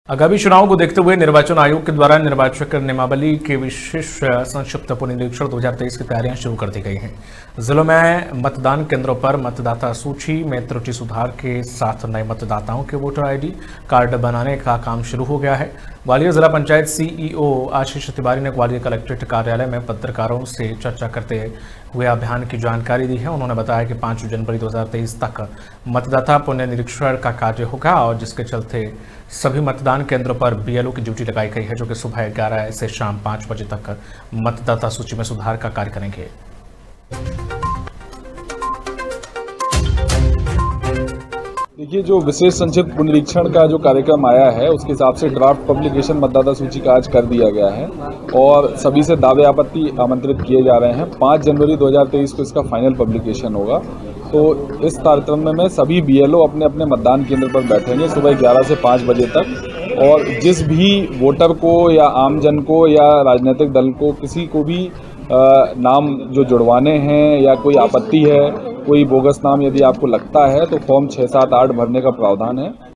आगामी चुनाव को देखते हुए निर्वाचन आयोग के द्वारा निर्वाचक नियमावली के विशेष संक्षिप्त पुनरीक्षण 2023 की तैयारियां शुरू कर दी गई हैं। जिलों में मतदान केंद्रों पर मतदाता सूची में त्रुटि सुधार के साथ नए मतदाताओं के वोटर आईडी कार्ड बनाने का काम शुरू हो गया है। ग्वालियर जिला पंचायत सीईओ आशीष तिवारी ने ग्वालियर कलेक्ट्रेट कार्यालय में पत्रकारों से चर्चा करते हुए अभियान की जानकारी दी है। उन्होंने बताया कि 5 जनवरी 2023 तक मतदाता पुनरीक्षण का कार्य होगा और जिसके चलते सभी मतदान केंद्रों पर बीएलओ की ड्यूटी लगाई गई है, जो कि सुबह 11 से शाम 5 बजे तक मतदाता सूची में सुधार का कार्य करेंगे। देखिए, जो विशेष संक्षिप्त पुनरीक्षण का जो कार्यक्रम आया है उसके हिसाब से ड्राफ्ट पब्लिकेशन मतदाता सूची का आज कर दिया गया है और सभी से दावे आपत्ति आमंत्रित किए जा रहे हैं। 5 जनवरी 2023 को इसका फाइनल पब्लिकेशन होगा। तो इस तारतम्य में सभी बीएलओ अपने अपने मतदान केंद्र पर बैठेंगे सुबह 11 से 5 बजे तक और जिस भी वोटर को या आमजन को या राजनीतिक दल को किसी को भी नाम जो जुड़वाने हैं या कोई आपत्ति है, कोई बोगस नाम यदि आपको लगता है तो फॉर्म 6, 7, 8 भरने का प्रावधान है।